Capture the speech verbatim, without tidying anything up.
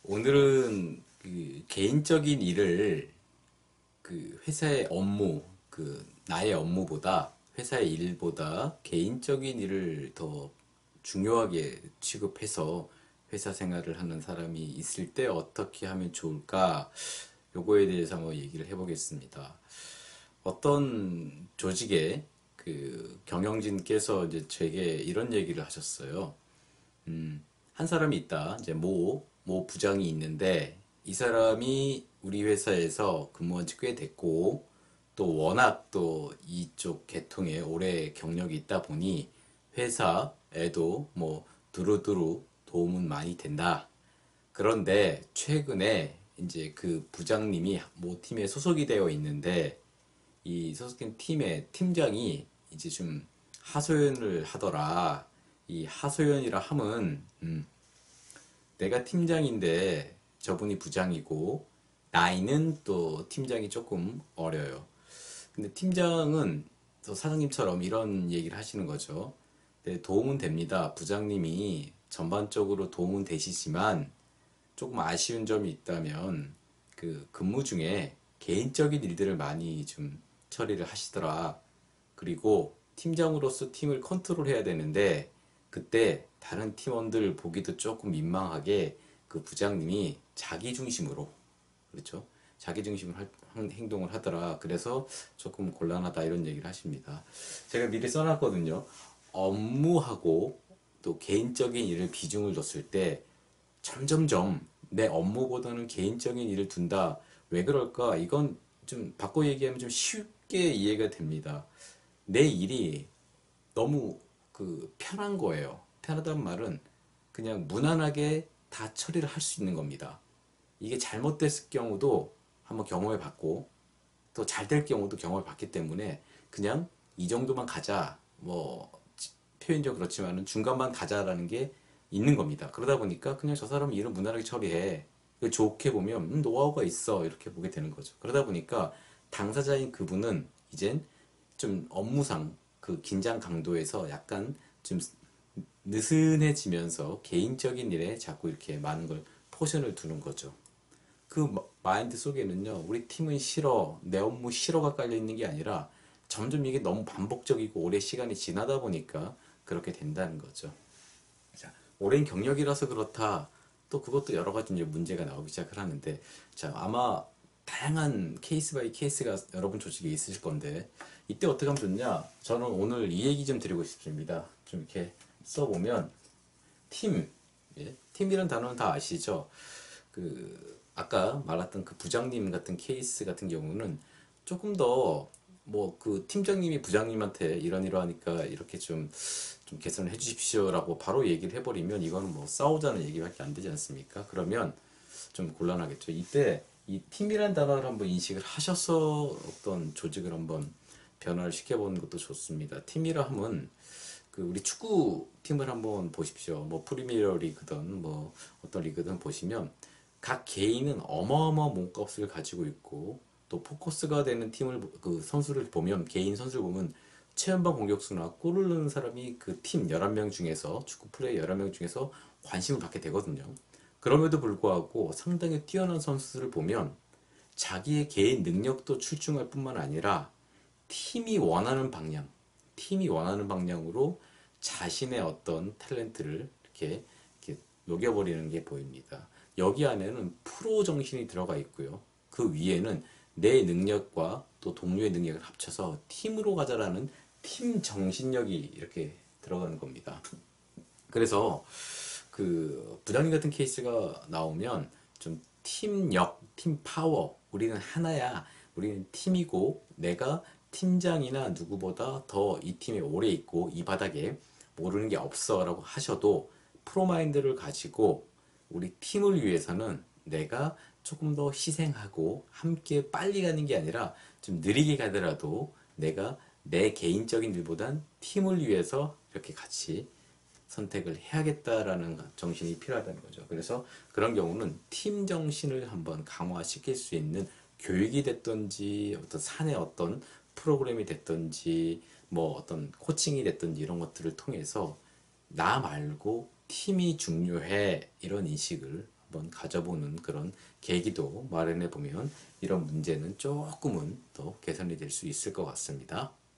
오늘은 그 개인적인 일을 그 회사의 업무, 그 나의 업무보다 회사의 일보다 개인적인 일을 더 중요하게 취급해서 회사 생활을 하는 사람이 있을 때 어떻게 하면 좋을까? 요거에 대해서 한번 얘기를 해보겠습니다. 어떤 조직의 그 경영진께서 이제 제게 이런 얘기를 하셨어요. 한 사람이 있다. 이제 모, 모 부장이 있는데 이 사람이 우리 회사에서 근무한 지 꽤 됐고 또 워낙 또 이쪽 계통에 오래 경력이 있다 보니 회사에도 뭐 두루두루 도움은 많이 된다. 그런데 최근에 이제 그 부장님이 모 팀에 소속이 되어 있는데 이 소속된 팀의 팀장이 이제 좀 하소연을 하더라. 이 하소연이라 함은 음, 내가 팀장인데 저분이 부장이고 나이는 또 팀장이 조금 어려요. 근데 팀장은 또 사장님처럼 이런 얘기를 하시는 거죠. 네, 도움은 됩니다. 부장님이 전반적으로 도움은 되시지만 조금 아쉬운 점이 있다면 그 근무 중에 개인적인 일들을 많이 좀 처리를 하시더라. 그리고 팀장으로서 팀을 컨트롤해야 되는데 그때 다른 팀원들 보기도 조금 민망하게 그 부장님이 자기 중심으로, 그렇죠? 자기 중심으로 할- 한- 행동을 하더라. 그래서 조금 곤란하다 이런 얘기를 하십니다. 제가 미리 써놨거든요. 업무하고 또 개인적인 일을 비중을 뒀을 때 점점점 내 업무보다는 개인적인 일을 둔다. 왜 그럴까? 이건 좀 바꿔 얘기하면 좀 쉽게 이해가 됩니다. 내 일이 너무 그 편한 거예요. 편하다는 말은 그냥 무난하게 다 처리를 할 수 있는 겁니다. 이게 잘못됐을 경우도 한번 경험해 봤고 또 잘 될 경우도 경험해 봤기 때문에 그냥 이 정도만 가자. 뭐 표현적 그렇지만은 중간만 가자라는 게 있는 겁니다. 그러다 보니까 그냥 저 사람은 일을 무난하게 처리해. 이거 좋게 보면 음, 노하우가 있어 이렇게 보게 되는 거죠. 그러다 보니까 당사자인 그분은 이젠 좀 업무상 그 긴장 강도에서 약간 좀 느슨해지면서 개인적인 일에 자꾸 이렇게 많은 걸 포션을 두는 거죠. 그 마인드 속에는요, 우리 팀은 싫어, 내 업무 싫어가 깔려 있는 게 아니라 점점 이게 너무 반복적이고 오래 시간이 지나다 보니까 그렇게 된다는 거죠. 자, 오랜 경력이라서 그렇다. 또 그것도 여러 가지 이제 문제가 나오기 시작을 하는데, 자, 아마 다양한 케이스 바이 케이스가 여러분 조직에 있으실 건데, 이때 어떻게 하면 좋냐? 저는 오늘 이 얘기 좀 드리고 싶습니다. 좀 이렇게 써보면, 팀, 예? 팀이라는 단어는 다 아시죠? 그 아까 말했던 그 부장님 같은 케이스 같은 경우는 조금 더 뭐 그 팀장님이 부장님한테 이런 이러하니까 이렇게 좀 좀 개선을 해주십시오라고 바로 얘기를 해버리면 이거는 뭐 싸우자는 얘기밖에 안 되지 않습니까? 그러면 좀 곤란하겠죠. 이때 이 팀이란 단어를 한번 인식을 하셔서 어떤 조직을 한번 변화를 시켜보는 것도 좋습니다. 팀이라 함은 그 우리 축구 팀을 한번 보십시오. 뭐 프리미어 리그든 뭐 어떤 리그든 보시면 각 개인은 어마어마한 몸값을 가지고 있고 또 포커스가 되는 팀을 그 선수를 보면 개인 선수를 보면 최연방 공격수나 골을 넣는 사람이 그 팀 열한 명 중에서 축구 플레이 열한 명 중에서 관심을 받게 되거든요. 그럼에도 불구하고 상당히 뛰어난 선수를 보면 자기의 개인 능력도 출중할 뿐만 아니라 팀이 원하는 방향, 팀이 원하는 방향으로 자신의 어떤 탤런트를 이렇게, 이렇게 녹여버리는 게 보입니다. 여기 안에는 프로 정신이 들어가 있고요. 그 위에는 내 능력과 또 동료의 능력을 합쳐서 팀으로 가자라는 팀 정신력이 이렇게 들어가는 겁니다. 그래서 그 부장님 같은 케이스가 나오면 좀 팀력, 팀 파워, 우리는 하나야, 우리는 팀이고 내가 팀장이나 누구보다 더 이 팀에 오래 있고 이 바닥에 모르는 게 없어라고 하셔도 프로마인드를 가지고 우리 팀을 위해서는 내가 조금 더 희생하고 함께 빨리 가는 게 아니라 좀 느리게 가더라도 내가 내 개인적인 일보단 팀을 위해서 이렇게 같이 선택을 해야겠다라는 정신이 필요하다는 거죠. 그래서 그런 경우는 팀 정신을 한번 강화시킬 수 있는 교육이 됐든지 어떤 사내 어떤 프로그램이 됐든지 뭐 어떤 코칭이 됐든지 이런 것들을 통해서 나 말고 팀이 중요해 이런 인식을 한번 가져보는 그런 계기도 마련해 보면 이런 문제는 조금은 더 개선이 될 수 있을 것 같습니다.